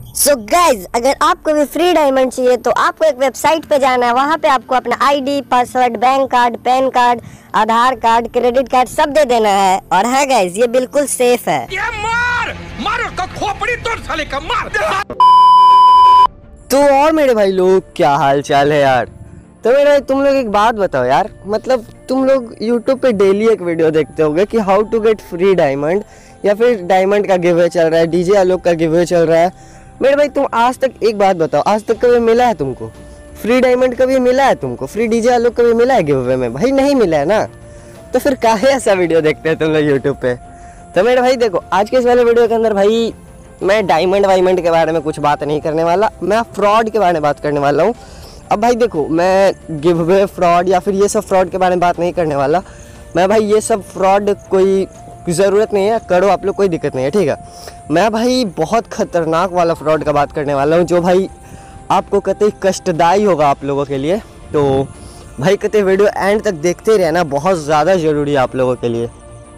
So guys, अगर आपको भी फ्री डायमंड चाहिए तो आपको एक वेबसाइट पे जाना है। वहाँ पे आपको अपना ID, password, bank card, PAN card, Aadhaar card, credit card सब दे देना है। और हाँ गाइज, ये बिल्कुल सेफ है। मार उसका खोपड़ी तोड़ साले का मार। तो और मेरे भाई लोग, क्या हाल चाल है यार। तो मेरे भाई तुम लोग एक बात बताओ यार, मतलब तुम लोग YouTube पे डेली एक वीडियो देखते होगे कि how to get free diamond, या फिर डायमंड का गिव अवे चल रहा है, डीजे आलोक का गिव अवे चल रहा है। मेरे भाई तुम आज तक एक बात बताओ, आज तक कभी मिला है तुमको फ्री डायमंड? कभी मिला है तुमको फ्री डीजे आलोक? कभी मिला है गिव अवे में? भाई नहीं मिला है ना। तो फिर काहे ऐसा वीडियो देखते हैं तुम लोग यूट्यूब पे? तो मेरे भाई देखो, आज के इस वाले वीडियो के अंदर भाई मैं डायमंड वायमंड के बारे में कुछ बात नहीं करने वाला, मैं फ्रॉड के बारे में बात करने वाला हूँ। अब भाई देखो, मैं गिव अवे फ्रॉड या फिर ये सब फ्रॉड के बारे में बात नहीं करने वाला। मैं भाई ये सब फ्रॉड कोई ज़रूरत नहीं है, करो आप लोग, कोई दिक्कत नहीं है, ठीक है। मैं भाई बहुत ख़तरनाक वाला फ्रॉड का बात करने वाला हूँ, जो भाई आपको कतई कष्टदायी होगा आप लोगों के लिए। तो भाई कतई वीडियो एंड तक देखते रहना, बहुत ज़्यादा ज़रूरी है आप लोगों के लिए।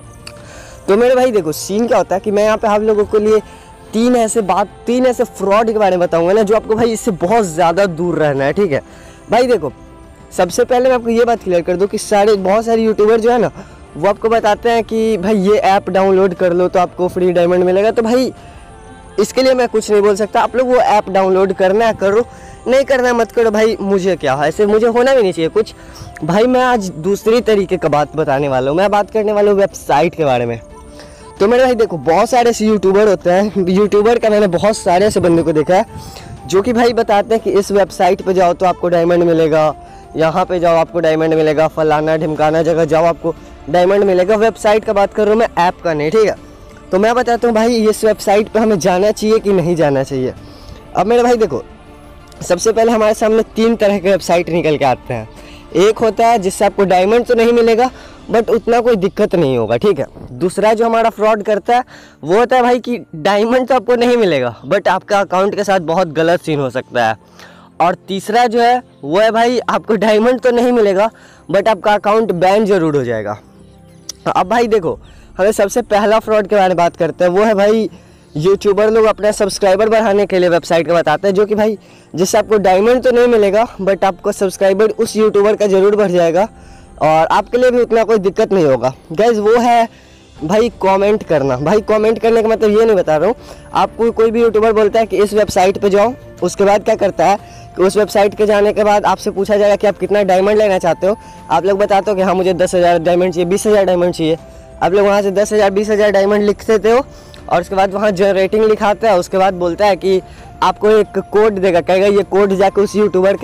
तो मेरे भाई देखो, सीन क्या होता है कि मैं यहाँ पे आप लोगों के लिए तीन ऐसे फ्रॉड के बारे में बताऊंगा ना, जो आपको भाई इससे बहुत ज़्यादा दूर रहना है, ठीक है भाई। देखो, सबसे पहले मैं आपको ये बात क्लियर कर दूं कि बहुत सारे यूट्यूबर जो है ना, वो आपको बताते हैं कि भाई ये ऐप डाउनलोड कर लो तो आपको फ्री डायमंड मिलेगा। तो भाई इसके लिए मैं कुछ नहीं बोल सकता, आप लोग वो ऐप डाउनलोड करना है करो, नहीं करना है मत करो भाई, मुझे क्या है, ऐसे मुझे होना भी नहीं चाहिए कुछ। भाई मैं आज दूसरी तरीके का बात बताने वाला हूँ, मैं बात करने वाला हूँ वेबसाइट के बारे में। तो मेरे भाई देखो, बहुत सारे ऐसे यूट्यूबर होते हैं, यूट्यूबर का मैंने बहुत सारे ऐसे बंदे को देखा है जो कि भाई बताते हैं कि इस वेबसाइट पे जाओ तो आपको डायमंड मिलेगा, यहाँ पे जाओ आपको डायमंड मिलेगा, फलाना ढिमकाना जगह जाओ आपको डायमंड मिलेगा। वेबसाइट का बात कर रहा हूँ मैं, ऐप का नहीं, ठीक है। तो मैं बताता हूँ भाई इस वेबसाइट पे हमें जाना चाहिए कि नहीं जाना चाहिए। अब मेरे भाई देखो, सबसे पहले हमारे सामने तीन तरह के वेबसाइट निकल के आते हैं। एक होता है जिससे आपको डायमंड तो नहीं मिलेगा बट उतना कोई दिक्कत नहीं होगा, ठीक है। दूसरा जो हमारा फ्रॉड करता है वो होता है भाई कि डायमंड तो आपको नहीं मिलेगा बट आपका अकाउंट के साथ बहुत गलत सीन हो सकता है। और तीसरा जो है वो है भाई, आपको डायमंड तो नहीं मिलेगा बट आपका अकाउंट बैन जरूर हो जाएगा। अब भाई देखो, हमें सबसे पहला फ्रॉड के बारे में बात करते हैं। वो है भाई, यूट्यूबर लोग अपने सब्सक्राइबर बढ़ाने के लिए वेबसाइट का बताते हैं, जो कि भाई जिससे आपको डायमंड तो नहीं मिलेगा बट आपको सब्सक्राइबर उस यूट्यूबर का ज़रूर बढ़ जाएगा और आपके लिए भी उतना कोई दिक्कत नहीं होगा। गाइस, वो है भाई कमेंट करना। भाई कमेंट करने का मतलब ये नहीं बता रहा हूँ, आपको कोई भी यूट्यूबर बोलता है कि इस वेबसाइट पे जाओ, उसके बाद क्या करता है कि उस वेबसाइट के जाने के बाद आपसे पूछा जाएगा कि आप कितना डायमंड लेना चाहते हो। आप लोग बताते हो कि हाँ मुझे 10,000 डायमंड चाहिए, 20,000 डायमंड चाहिए। आप लोग वहाँ से 10,000 20,000 डायमंड लिख देते हो और उसके बाद वहाँ जनरेटिंग लिखाता है। उसके बाद बोलता है कि आपको एक कोड देगा, कहेगा ये कोड जाके इस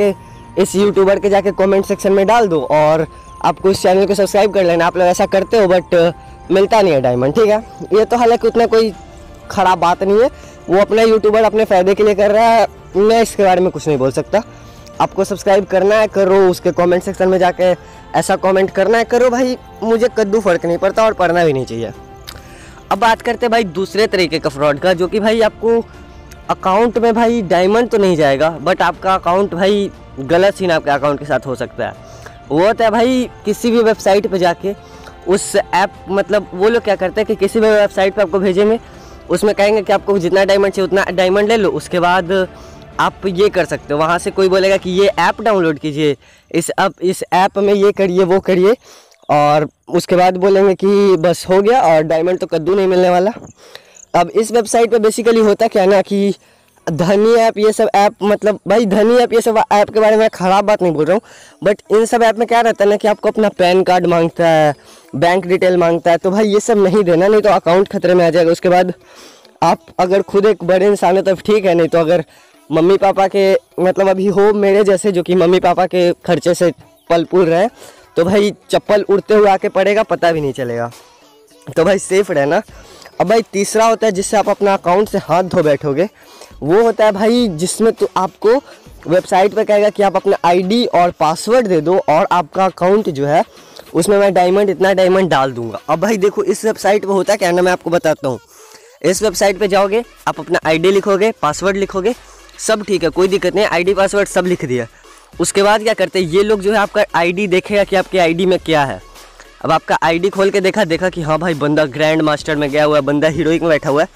यूट्यूबर के जाके कमेंट सेक्शन में डाल दो और आपको इस चैनल को सब्सक्राइब कर लेना। आप लोग ऐसा करते हो बट मिलता नहीं है डायमंड, ठीक है। ये तो हालांकि उतना कोई ख़राब बात नहीं है, वो अपना यूट्यूबर अपने फ़ायदे के लिए कर रहा है, मैं इसके बारे में कुछ नहीं बोल सकता। आपको सब्सक्राइब करना है करो, उसके कमेंट सेक्शन में जाके ऐसा कमेंट करना है करो, भाई मुझे कद्दू फ़र्क नहीं पड़ता और पढ़ना भी नहीं चाहिए। अब बात करते हैं भाई दूसरे तरीके का फ्रॉड का, जो कि भाई आपको अकाउंट में भाई डायमंड तो नहीं जाएगा बट आपका अकाउंट भाई गलत सीन आपके अकाउंट के साथ हो सकता है। वो होता है भाई, किसी भी वेबसाइट पे जाके उस ऐप, मतलब वो लोग क्या करते हैं कि किसी भी वेबसाइट पे आपको भेजेंगे, उसमें कहेंगे कि आपको जितना डायमंड चाहिए उतना डायमंड ले लो, उसके बाद आप ये कर सकते हो। वहाँ से कोई बोलेगा कि ये ऐप डाउनलोड कीजिए, इस ऐप में ये करिए वो करिए, और उसके बाद बोलेंगे कि बस हो गया और डायमंड तो कद्दू नहीं मिलने वाला। अब इस वेबसाइट पे बेसिकली होता क्या ना कि धनी ऐप, ये सब ऐप, मतलब भाई धनी ऐप, ये सब ऐप के बारे में ख़राब बात नहीं बोल रहा हूँ बट इन सब ऐप में क्या रहता है ना कि आपको अपना पैन कार्ड मांगता है, बैंक डिटेल मांगता है। तो भाई ये सब नहीं देना, नहीं तो अकाउंट खतरे में आ जाएगा। उसके बाद आप अगर खुद एक बड़े इंसान हो तो ठीक है, नहीं तो अगर मम्मी पापा के, मतलब अभी हो मेरे जैसे जो कि मम्मी पापा के खर्चे से पल पूल रहे, तो भाई चप्पल उड़ते हुए आके पड़ेगा, पता भी नहीं चलेगा। तो भाई सेफ रहना। अब भाई तीसरा होता है जिससे आप अपना अकाउंट से हाथ धो बैठोगे, वो होता है भाई जिसमें तो आपको वेबसाइट पे कहेगा कि आप अपना आईडी और पासवर्ड दे दो और आपका अकाउंट जो है उसमें मैं डायमंड, इतना डायमंड डाल दूंगा। अब भाई देखो, इस वेबसाइट पे होता क्या ना, मैं आपको बताता हूँ। इस वेबसाइट पे जाओगे, आप अपना आईडी लिखोगे, पासवर्ड लिखोगे, सब ठीक है, कोई दिक्कत नहीं, आईडी पासवर्ड सब लिख दिया। उसके बाद क्या करते हैं ये लोग जो है, आपका आईडी देखेगा कि आपके आईडी में क्या है। अब आपका आईडी खोल के देखा कि हाँ भाई बंदा ग्रैंड मास्टर में गया हुआ है, बंदा हीरोइक में बैठा हुआ है,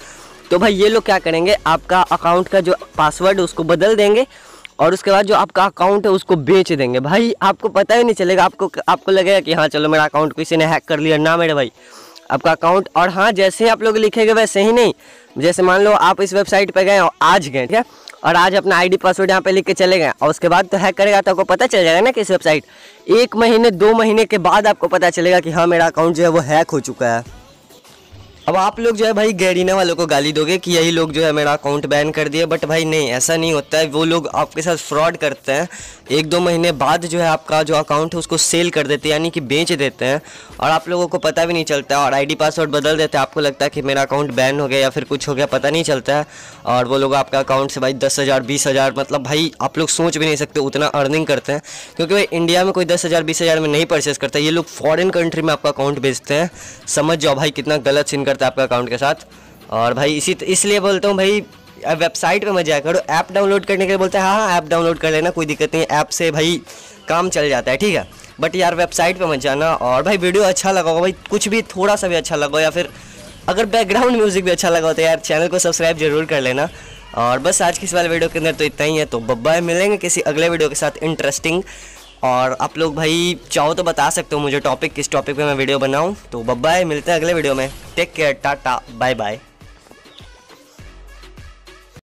तो भाई ये लोग क्या करेंगे, आपका अकाउंट का जो पासवर्ड है उसको बदल देंगे और उसके बाद जो आपका अकाउंट है उसको बेच देंगे। भाई आपको पता ही नहीं चलेगा, आपको लगेगा कि हाँ चलो मेरा अकाउंट किसी ने हैक कर लिया। ना मेरे भाई, आपका अकाउंट, और हाँ जैसे ही आप लोग लिखेंगे वैसे ही नहीं। जैसे मान लो आप इस वेबसाइट पे गए और आज गए, ठीक है, और आज अपना आईडी पासवर्ड यहाँ पे लिख के चले गए और उसके बाद तो हैक करेगा तो आपको पता चल जाएगा ना कि इस वेबसाइट 1 महीने 2 महीने के बाद आपको पता चलेगा कि हाँ मेरा अकाउंट जो है वो हैक हो चुका है। अब आप लोग जो है भाई गैरीना वालों को गाली दोगे कि यही लोग जो है मेरा अकाउंट बैन कर दिए, बट भाई नहीं, ऐसा नहीं होता है। वो लोग आपके साथ फ्रॉड करते हैं, 1-2 महीने बाद जो है आपका जो अकाउंट है उसको सेल कर देते हैं, यानी कि बेच देते हैं, और आप लोगों को पता भी नहीं चलता है, और आईडी पासवर्ड बदल देते हैं। आपको लगता है कि मेरा अकाउंट बैन हो गया या फिर कुछ हो गया, पता नहीं चलता है, और वो लोग आपका अकाउंट से भाई 10,000 20,000, मतलब भाई आप लोग सोच भी नहीं सकते उतना अर्निंग करते हैं, क्योंकि भाई इंडिया में कोई 10,000 20,000 में नहीं परचेस करता। ये लोग फॉरेन कंट्री में आपका अकाउंट बेचते हैं। समझ जाओ भाई कितना गलत सीन करता है आपका अकाउंट के साथ। और भाई इसलिए बोलता हूँ भाई वेबसाइट पे मत जाया करो, ऐप डाउनलोड करने के लिए बोलते हैं, हाँ ऐप डाउनलोड कर लेना, कोई दिक्कत नहीं, ऐप से भाई काम चल जाता है, ठीक है, बट यार वेबसाइट पे मत जाना। और भाई वीडियो अच्छा लगा हो भाई, कुछ भी थोड़ा सा भी अच्छा लगा हो, या फिर अगर बैकग्राउंड म्यूजिक भी अच्छा लगा हो तो यार चैनल को सब्सक्राइब जरूर कर लेना। और बस आज की इस वाले वीडियो के अंदर तो इतना ही है। तो बाय, मिलेंगे किसी अगले वीडियो के साथ इंटरेस्टिंग। और आप लोग भाई चाहो तो बता सकते हो मुझे टॉपिक, किस टॉपिक पे मैं वीडियो बनाऊं। तो बाय, मिलते हैं अगले वीडियो में। Take care, tata, bye bye.